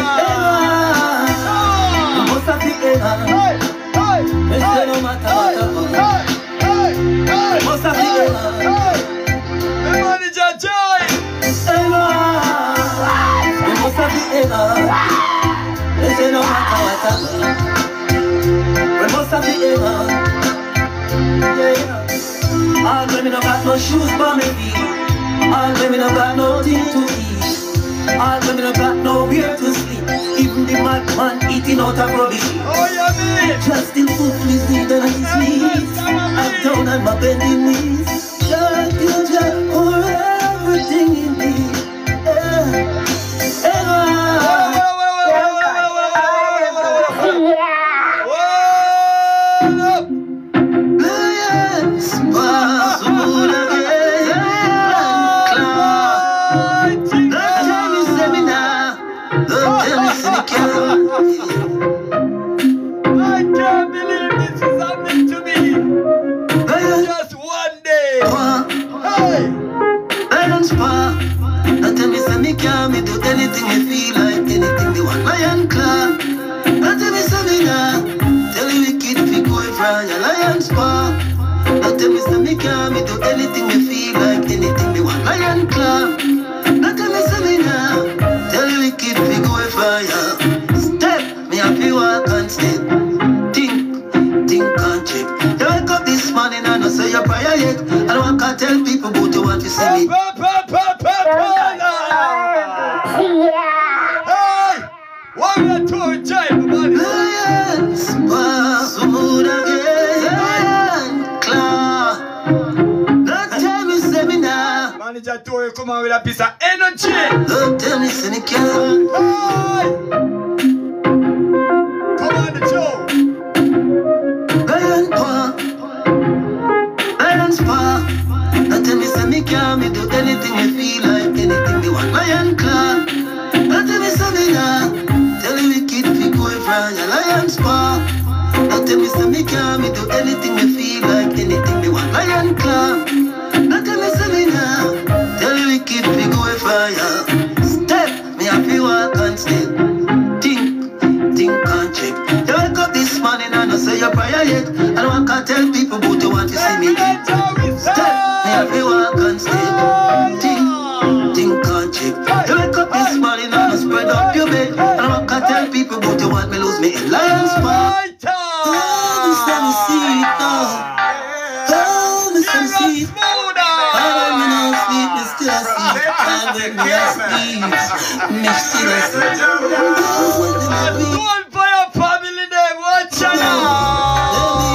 You must have been Eva. Hey, hey, They say no matter what happens, hey, hey, you must have been Eva. the manager joy. Eva, you must have been Eva. They say no matter what happens, you must have been Eva. Yeah, yeah. All women have got no shoes for me feet. All women have got nothing to eat. All women have got nowhere to sleep. Even the madman eating out of rubbish. Oh, yeah, me. Just still food please need and his knees. I'm down on my bending knees. Just you just pour everything in me. Yeah. Eva. Lions, pass on again. Don't tell me seminar. Don't tell me seminar. I can't believe this is happening to me. Just one day. Hey. Lions, pass. Don't tell me seminar. Me do anything I feel like, anything they want. Lion claw. Don't tell me seminar. Tell you wicked if you go from your lion's paw. Don't tell me seminar. Me do anything I feel like, anything they want. Lion claw. Don't tell me seminar. Tell you wicked if you go from your step. Me happy walk and step. Think, think and check. You wake up this morning and I say your prayer yet. I don't want to tell people but you want to see me. Pa, pa, pa, pa, pa, hey! What we are to enjoy, buddy? Lions, pass on again. Claw. Don't tell me seminar. Manager Tory come on with a piece of energy. Don't tell me seminar. Hey! Come on the show. Lion paw. Lion's paw. Don't tell me can't me do anything me feel like, anything me want. Lion claw, don't tell me something now. Tell the wicked fi go from your lion's paw. Don't tell me something can't me do anything me feel like, anything me want. Lion claw, don't tell me something now. Tell the wicked fi go from your step. Me happy walk and step. Think, think and check. You wake up this morning and I say your prayer yet. I don't want to tell people but you want to see me get. Step, me happy walk and step. Think, think and check. You wake up this morning and I spread up your bed. I don't want to tell people but you want me lose me in lion's paw. Oh, Mister Me see it now. Oh, Mister Me see it. Oh, when me now sleep, me still a sleep. And when me a sleep, me still a sleep. Oh, when me a sleep. One for your family name, watch out now.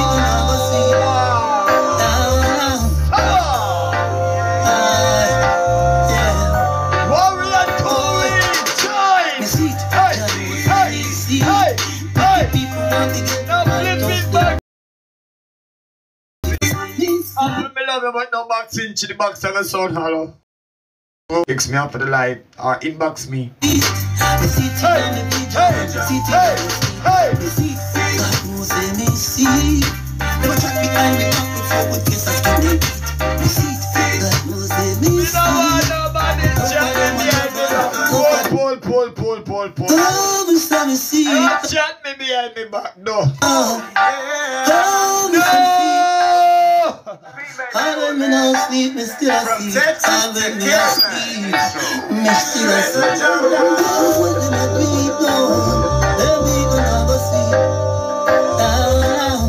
Warrior Tory, join. Hey, hey, hey, hey. Now flip it back. I love you, but no box into the box of a sound hollow. Fix me up for the live or inbox me. Hey, hey, hey, hey. God knows let me see. Never track behind the back before we kiss us can they beat. Me see, God knows let me see. You know what nobody chat me behind me back. Pull, pull, pull, pull, pull. Oh, Mister Me see. Don't chat me behind me back, no. Oh, oh, Mister Me see. And when me now sleep, me still a sleep. And when me a sleep, me still a sleep. Oh, what them a do it now? Then we gonna go sleep. Down,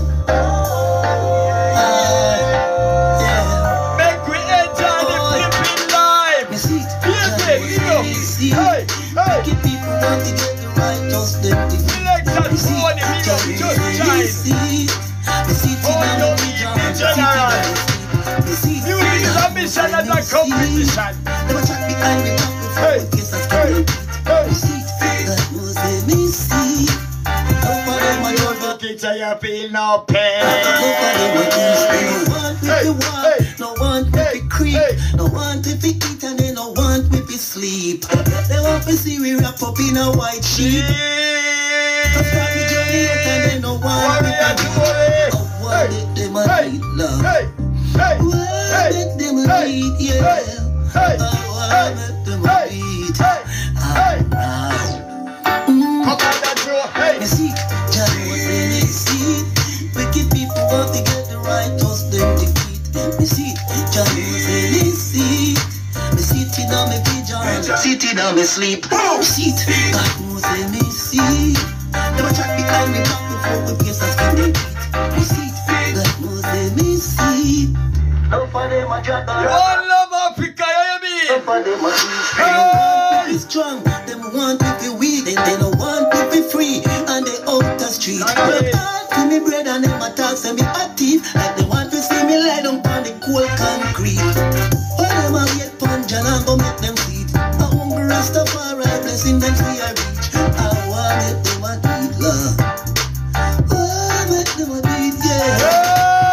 down. Yeah. Make we enjoy the flipping live. Me see it. Me see it. Hey, hey. Wicked people want to get the right, just them to select that phone, me just shine. Me see it. Me see it. Oh, you be general. You need a mission and a competition. Never track behind me back before we kiss us can they beat. Me see it. God knows let me see. Nobody my love. Kitchen you feel no pain. Nobody my east. No one with the walk. No one with the creep. No one with the eat and they no one with the sleep. They want to see we wrap up in a white sheet. Start the journey and they no one with the beat. I want it them a need love. Hey, I make them a beat, yeah. Hey, I make them a beat. Hey, come on, that's your hey. Me see, Jah knows let me see. Wicked people want to get the right, just them defeat. Me see, Jah knows let me see. Me see it in my vision, see it in my sleep. Me see it, God knows let me see. Never track behind me back before we face us can they beat. Me see it, God knows let me see. No for them a drop down. One love Africa, you mean? No for them a east. They want to be strong, them want to be weak. Then they don't want to be free, and they out the street. But all to me bread and them a talk, say me a thief. Like they want to see me lie down on the cold concrete. All them a wait pon Jah and go make them feed. A hungry Rastafari blessing them see I reach. I want it them a need love. Oh, make them a beat, yeah.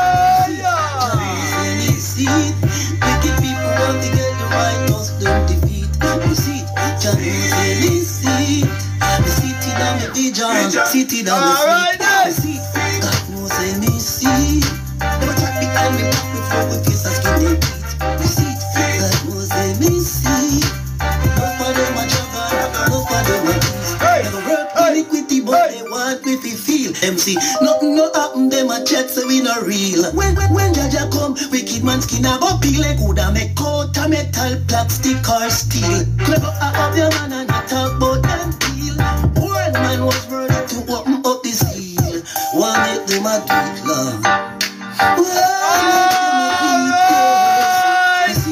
Wicked people want to get the right, just them defeat. You see, Jah knows let me see. Me see it in my vision, see it in my sleep. Me see, God knows let me see. Never track behind me back before we kiss us can they beat. Me see, God knows let me see. No for them a juggle, no for them a peace. Never work iniquity, but they want me to feel. M C, nothing no happen, them a chat so we no real. When when when Jah Jah come, wicked man skin a go peel. Like coulda make out a metal, plastic or steel. Clever I have your man and I talk about them deal. One man was ready to open up the seal. One make them a do it long. One make them a do it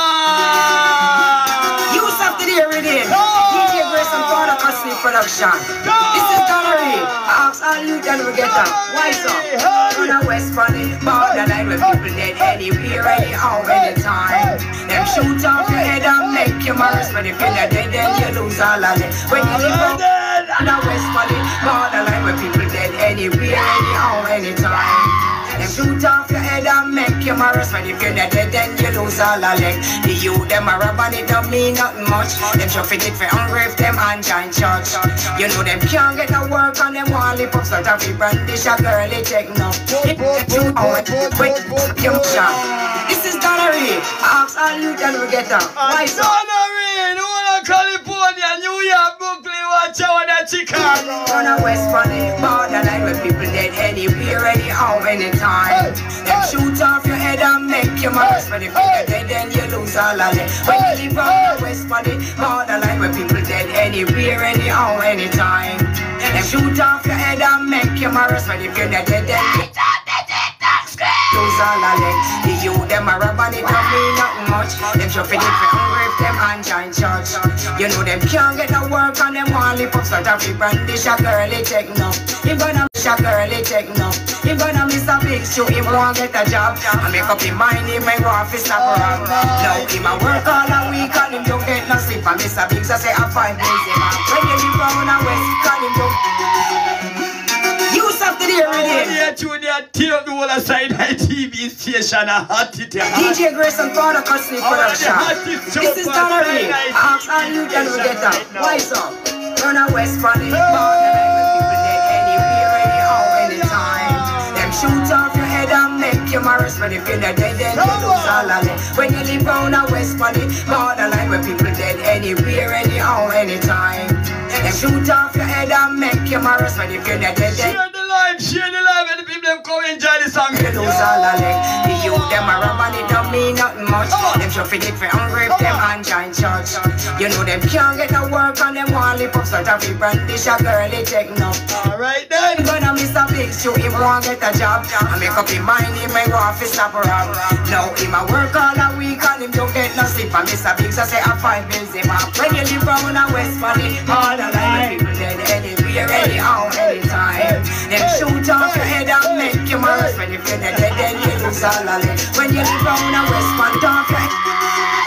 long. Use of the day reading. D J Grace and Father Cosmic Production. This is Gallery. I ask all you can we get up. Why so? On a West Funny borderline where people dead anywhere, anyhow, anytime. Them shoot off your head and make you marriage. When you feel you're dead, then you lose all of it. When you live up on a West Funny borderline where people dead anywhere, anyhow, anytime. Them shoot off your head and make you marriage. arrest, but if you're not dead, then you lose all a leg. The youth, them a rob and it don't mean nothing much. Them shuffle it for hungry if them and join church. You know them can't get no work and them want lip up. Sort of free brandish a girl, they take no. This is Donnery. I ask all you can we get up. Why so? Donnery, no one in California, New York, Brooklyn, watch out that Chicago. On a West Funny, borderline where people dead anywhere, anyhow, anytime. Them shoot off your head and make you murder. But if you're dead, then you lose all of it. When you live on the West Funny, borderline where people dead anywhere, anyhow, anytime. Them shoot off your head and make you murder. But if you're dead, then you lose all of it. The youth, them a rob and it don't mean nothing much. Them shuffle it for hungry if them and join church. You know them can't get no work and them want lip up. Sort of free brandish a girl, they take no. If gonna miss a girl, they take no. If gonna miss a big show, he won't get a job. I make up his mind, he may go off his snap around. Now he ma work all a week and him don't get no sleep. I miss a big, so say I find busy man. When you live round a west, call him don't. Use up the dear with him. Tear up the whole side T V station and hot it. D J Grayson Father Custody Production. This is Donnery. Ask all you can we get up. Why so? Run a West Funny. Borderline where people dead anywhere, anyhow, anytime. Them shoot off your head and make you marriage. But if you're not dead, then you lose all of it. When you live round a West Funny, borderline where people dead anywhere, anyhow, anytime. Them shoot off your head and make you marriage. But if you're not dead, then share the live, share the live, and the people them come enjoy the song. You lose all of it. The youth, them a rob and it don't mean nothing much. Them shuffle it for hungry if them and join church. You know them can't get no work and them want lip up. Sort of free brandish a girl, they take no. Alright then. Gonna miss a big show, he won't get a job. I make up his mind, he may go off his stop around. Now he ma work all a week and him don't get no sleep. I miss a big, so say I find busy man. When you live round a West Funny, all the line people dead anywhere, anyhow, anytime. Them shoot off your head and make you murder. When if you're dead, then you lose all of it. When you live round a West Funny, off your head.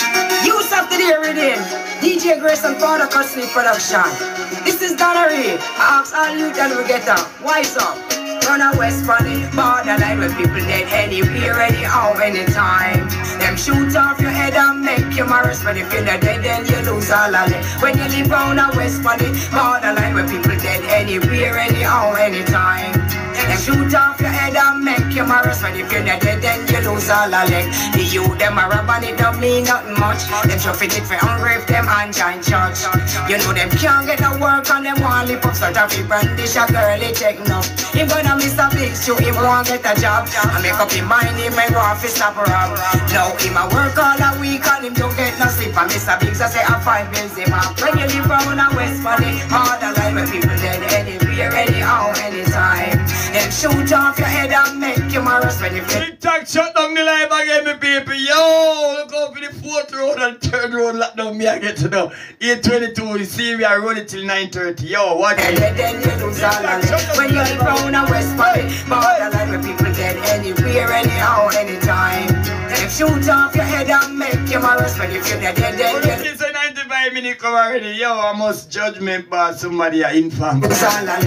Use up the dear with him. D J Grayson Father Custody Production. This is Donnery. I ask all you can we get up. Why so? Run a West Funny, borderline where people dead anywhere, anyhow, anytime. Them shoot off your head and make you marriage. But if you're not dead, then you lose all of it. When you live round a West Funny, borderline where people dead anywhere, anyhow, anytime. Them shoot off your head and make you marriage. But if you're not dead, then you lose all of it. The youth, them a rob and it don't mean nothing much. Them shuffle it for hungry if them and join church. You know them can't get no work and them want lip up. Sort of free brandish a girl, they take no. He gonna miss a big show, he won't get a job. I make up his mind, he may go off his snap around. Now he ma work all a week and him don't get no sleep. I miss a big, so say I find busy man. When you live round a West Funny, all the line where people dead anywhere, anyhow, anytime. Them shoot off your head and make you marriage. When you TikTok shut down the live again, me people. Yo, look out for the fourth road and third road lock down. Me I get to know eight twenty-two, you see me I run it till nine thirty. Yo, what? Then you lose all of it. When you live round a West Funny, borderline where people dead anywhere, anyhow, anytime. Them shoot off your head and make you marriage. When if you're dead, then you it's a ninety-five minute come already. Yo, I must judgment by somebody I inform. Take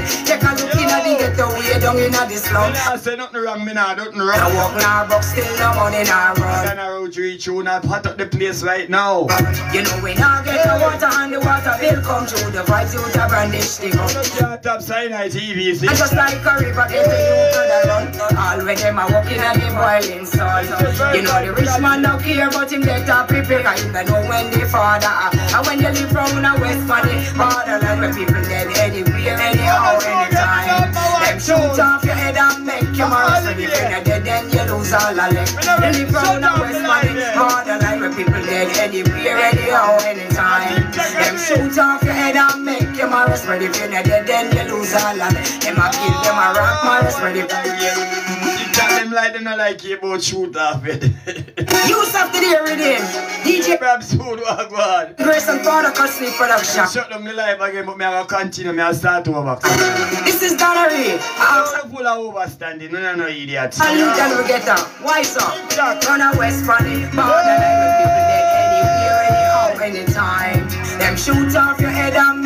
a look in at the ghetto, way down in the slum. I say nothing wrong, me nah, nothing wrong. I walk now, but still no money now run. Then I road reach you, not hot up the place right now. You know we now get the water and the water bill come through. The vibes you the brandish thing up. Top Cyanide T V, see? And just like a river, every you could run. All with them are walking and they boiling salt. You know the rich man no care, but him get up prepare. Cause him know when the father are. And when you live round a West Funny, borderline where people dead anywhere, anyhow, anytime. Them shoot off your head and make you marriage. So if you're not dead, then you lose all of it. You live round a West Funny, borderline where people dead anywhere, anyhow, anytime. Them shoot off your head and make you marriage. But if you're not dead, then you lose all of it. Them a kill, them a rock marriage. But if them like them not like you about shoot off it. Use up the dear with him. D J Babs food walk on. Grayson Father Custody Production. Shut down the live again, but me I go continue, me I start over. This is Donnery. I'm gonna pull a overstanding, no no no idiot. And you can we get up. Why so? Run a West Funny, borderline where people dead anywhere, anyhow, anytime. Them shoot off your head and make you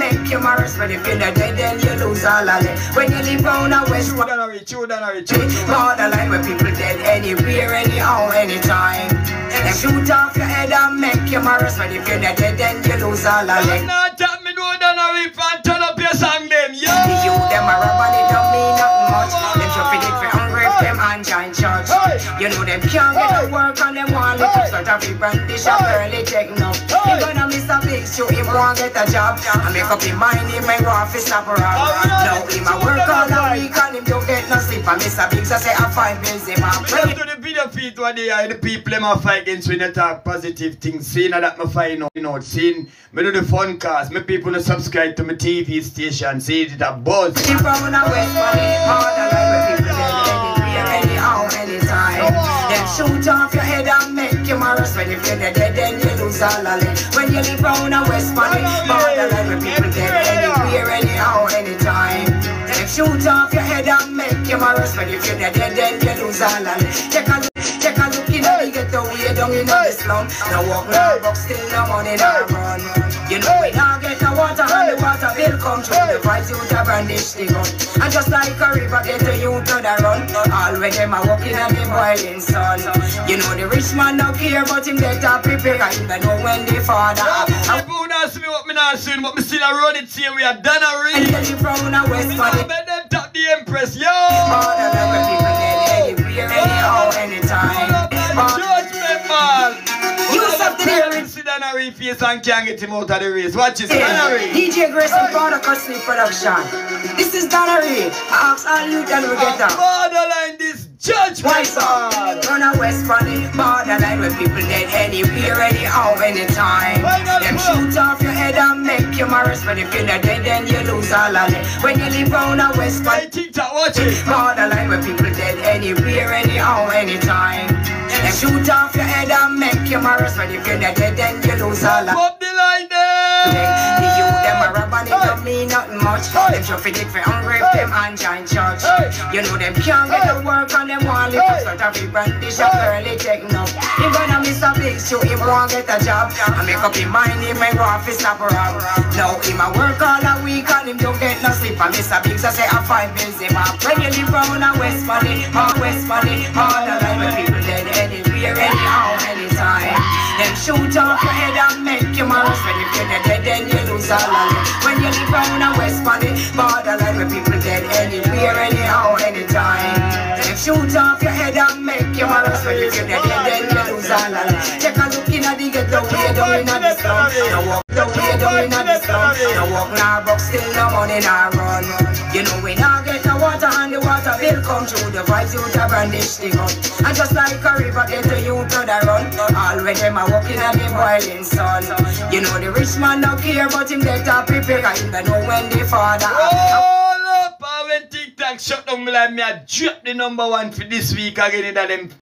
him a respect. If you're not dead, then you lose all of it. When you live round a west, borderline where people dead anywhere, anyhow, anytime. They shoot off your head and make you a respect. If you're not dead, then you lose all of it. Not tap me know down a rip and turn up your song them, yo. The youth them a rob and it don't mean nothing much. Them should fit it for hungry, them and join church. You know them can't get no work and them want it to sort of be brandish and barely take no. You gonna miss a big show, him won't get a job. I make up him mind, him and go off his snap around. Now him a work all the week and him don't get no sleep. I miss a big so say I find bills him and pray. To the video feed one day, the people them a fight against when they talk positive things. Seeing that me find out, you know, seeing me do the fun cast, me people to subscribe to my T V station, see it a buzz. Keep on a west money, all the life where people dead anywhere, anyhow, anytime. Then shoot off your head and make you a respect. If you're dead, then you lose all of it. When you live round a west money, all the life where people dead anywhere, anyhow, anytime. Then shoot off your head and make you a respect. If you're dead, then you lose all of it. Take a look, take a look in the ghetto, way down in the slum. Now walk now, but still no money, no run. You know we now get the water and the water bill come through. The vibes you to brandish the gun. And just like a river get to you to the run. All when them are walking on the boiling sun. You know the rich man don't care but him get a prepare. I even know when the father I won't ask me what me not soon, but me still a run it here. We are done already. And then you from a west money. Let them top the Empress, yo. All the time when people dead anywhere, anyhow, anytime. Judgment man. Use up the lyrics. Danary face and can't get him out of the race. Watch this, Danary. D J Grace and Brother Custody Production. This is Danary. I ask all you and we get up. Borderline this judgment. Run a west funny. Borderline where people dead anywhere, anyhow, anytime. Them shoot off your head and make you a respect. If you're not dead, then you lose all of it. When you live round a west funny. Watch it. Borderline where people dead anywhere, anyhow, anytime. Them shoot off your head and make you a respect. If you're not dead, then you lose all of it. Pop the line there. The youth them a rob and it don't mean nothing much. Them should fit it for hungry, them and join church. You know them can't get no work and them want it to sort of be brandish and barely take no. Him gonna miss a big show, him won't get a job. I make up him mind, him and go off his snap around. Now him a work all the week and him don't get no sleep. I miss a big so say I find bills him up. When you live round a west money, all west money, all the life where people dead anywhere, anyhow, anytime. Then shoot off your head and make you a respect. If you're dead, then you lose all of it. When you live round a west money, borderline where people dead anywhere, anyhow, anytime. Then shoot off your head and make you a respect. If you're dead, then you lose all of it. Take a look in at the ghetto, way down in the slum. Now walk the way down in the slum. Now walk now, but still no money, no run. You know we now get the water and the water bill come through. The vibes you to brandish the gun. And just like a river get to you to the run. All when them are walking on the boiling sun. You know the rich man don't care but him get a prepare. I even know when the father. Hold up, I went TikTok shut down me like me I drop the number one for this week again in them